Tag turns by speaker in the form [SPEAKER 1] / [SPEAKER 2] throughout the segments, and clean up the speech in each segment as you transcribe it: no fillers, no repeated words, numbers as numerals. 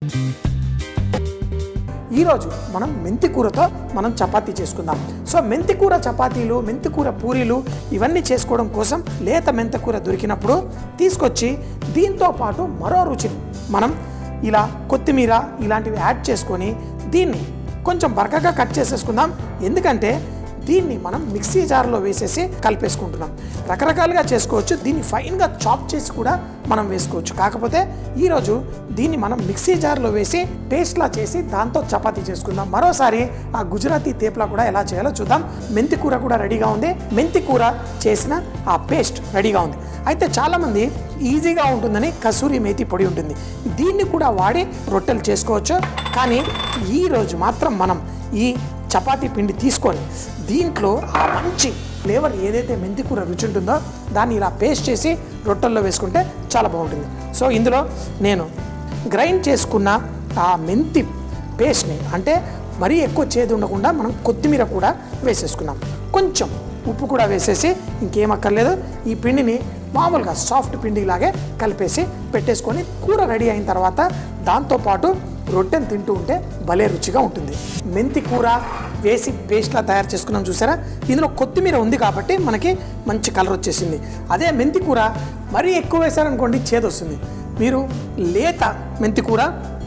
[SPEAKER 1] ఈరోజు మనం మెంతి కూరతో మనం చపాతీ చేసుకుందాం. సో మెంతి కూర చపాతీలు, మెంతి కూర పూరీలు ఇవన్నీ చేసుకోవడం కోసం లేత మెంతి కూర దొరికినప్పుడు తీసుకొచ్చి దీంతో పాటు మరో రుచిని మనం ఇలా కొత్తిమీర ఇలాంటివి యాడ్ చేసుకొని దీన్ని కొంచెం బరకగా కట్ చేసేసుకుందాం. ఎందుకంటే దీన్ని మనం మిక్సీ జార్లో వేసేసి కలిపేసుకుంటున్నాం. రకరకాలుగా చేసుకోవచ్చు, దీన్ని ఫైన్గా చాప్ చేసి కూడా మనం వేసుకోవచ్చు. కాకపోతే ఈరోజు దీన్ని మనం మిక్సీ జార్లో వేసి పేస్ట్లా చేసి దాంతో చపాతీ చేసుకుందాం. మరోసారి ఆ గుజరాతీ తేప్లా కూడా ఎలా చేయాలో చూద్దాం. మెంతి కూర కూడా రెడీగా ఉంది, మెంతి కూర చేసిన ఆ పేస్ట్ రెడీగా ఉంది. అయితే చాలామంది ఈజీగా ఉంటుందని కసూరి మేతి పొడి ఉంటుంది, దీన్ని కూడా వాడి రొట్టెలు చేసుకోవచ్చు. కానీ ఈరోజు మాత్రం మనం ఈ చపాతీ పిండి తీసుకొని దీంట్లో ఆ మంచి ఫ్లేవర్ ఏదైతే మెంతి కూర రుచి ఉంటుందో దాన్ని ఇలా పేస్ట్ చేసి రొట్టెల్లో వేసుకుంటే చాలా బాగుంటుంది. సో ఇందులో నేను గ్రైండ్ చేసుకున్న ఆ మెంతి పేస్ట్ని, అంటే మరీ ఎక్కువ చేదు ఉండకుండా మనం కొత్తిమీర కూడా వేసేసుకున్నాం. కొంచెం ఉప్పు కూడా వేసేసి ఇంకేం అక్కర్లేదు. ఈ పిండిని మామూలుగా సాఫ్ట్ పిండిలాగే కలిపేసి పెట్టేసుకొని కూర రెడీ అయిన తర్వాత దాంతోపాటు రొట్టెను తింటూ ఉంటే భలే రుచిగా ఉంటుంది. మెంతి కూర వేసి పేస్ట్లా తయారు చేసుకున్నాం చూసారా. ఇందులో కొత్తిమీర ఉంది కాబట్టి మనకి మంచి కలర్ వచ్చేసింది. అదే మెంతి కూర మరీ ఎక్కువ వేసారనుకోండి చేదు వస్తుంది. మీరు లేత మెంతి కూర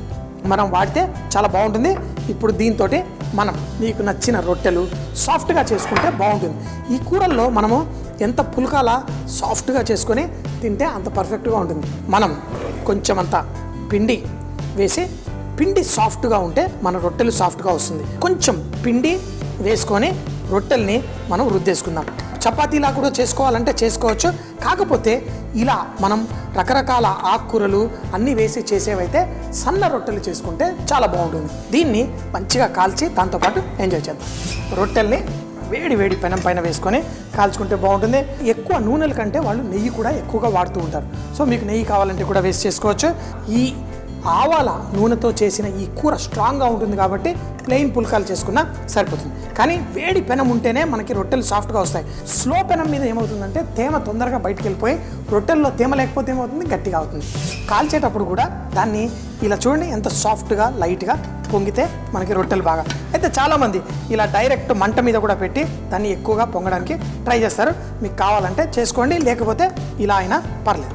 [SPEAKER 1] మనం వాడితే చాలా బాగుంటుంది. ఇప్పుడు దీంతో మనం మీకు నచ్చిన రొట్టెలు సాఫ్ట్గా చేసుకుంటే బాగుంటుంది. ఈ కూరల్లో మనము ఎంత పుల్కాలా సాఫ్ట్గా చేసుకొని తింటే అంత పర్ఫెక్ట్గా ఉంటుంది. మనం కొంచెం అంత పిండి వేసి, పిండి సాఫ్ట్గా ఉంటే మన రొట్టెలు సాఫ్ట్గా వస్తుంది. కొంచెం పిండి వేసుకొని రొట్టెల్ని మనం రుద్దేసుకుందాం. చపాతీలా కూడా చేసుకోవాలంటే చేసుకోవచ్చు. కాకపోతే ఇలా మనం రకరకాల ఆకుకూరలు అన్నీ వేసి చేసేవైతే సన్న రొట్టెలు చేసుకుంటే చాలా బాగుంటుంది. దీన్ని మంచిగా కాల్చి దాంతోపాటు ఎంజాయ్ చేద్దాం. రొట్టెల్ని వేడి వేడి పెనం పైన వేసుకొని కాల్చుకుంటే బాగుంటుంది. ఎక్కువ నూనెల కంటే వాళ్ళు నెయ్యి కూడా ఎక్కువగా వాడుతూ ఉంటారు. సో మీకు నెయ్యి కావాలంటే కూడా వేసి చేసుకోవచ్చు. ఈ ఆవాల నూనెతో చేసిన ఈ కూర స్ట్రాంగ్గా ఉంటుంది కాబట్టి ప్లెయిన్ పుల్కాలు చేసుకున్నా సరిపోతుంది. కానీ వేడి పెనం ఉంటేనే మనకి రొట్టెలు సాఫ్ట్గా వస్తాయి. స్లో పెనం మీద ఏమవుతుందంటే తేమ తొందరగా బయటికి వెళ్ళిపోయి రొట్టెల్లో తేమ లేకపోతే ఏమవుతుంది, గట్టిగా అవుతుంది. కాల్చేటప్పుడు కూడా దాన్ని ఇలా చూడండి ఎంత సాఫ్ట్గా లైట్గా పొంగితే మనకి రొట్టెలు బాగా. అయితే చాలామంది ఇలా డైరెక్ట్ మంట మీద కూడా పెట్టి దాన్ని ఎక్కువగా పొంగడానికి ట్రై చేస్తారు. మీకు కావాలంటే చేసుకోండి, లేకపోతే ఇలా అయినా పర్లేదు.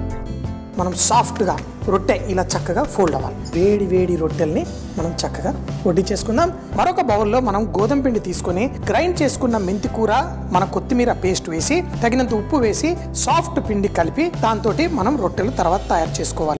[SPEAKER 1] మనం సాఫ్ట్గా రొట్టె ఇలా చక్కగా ఫోల్డ్ అవ్వాలి. వేడి వేడి రొట్టెల్ని మనం చక్కగా వడ్డీ చేసుకుందాం. మరొక బౌల్లో మనం గోధుమ పిండి తీసుకొని గ్రైండ్ చేసుకున్న మెంతి కూర, మన కొత్తిమీర పేస్ట్ వేసి తగినంత ఉప్పు వేసి సాఫ్ట్ పిండి కలిపి దాంతో మనం రొట్టెలు తర్వాత తయారు చేసుకోవాలి.